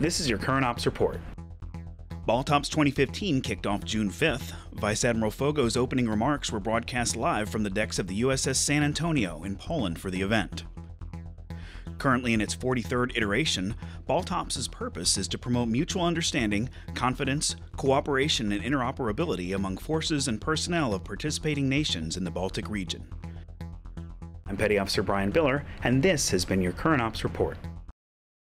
This is your current ops report. BALTOPS 2015 kicked off June 5th. Vice Admiral Fogo's opening remarks were broadcast live from the decks of the USS San Antonio in Poland for the event. Currently in its 43rd iteration, BALTOPS's purpose is to promote mutual understanding, confidence, cooperation, and interoperability among forces and personnel of participating nations in the Baltic region. I'm Petty Officer Brian Biller, and this has been your current ops report.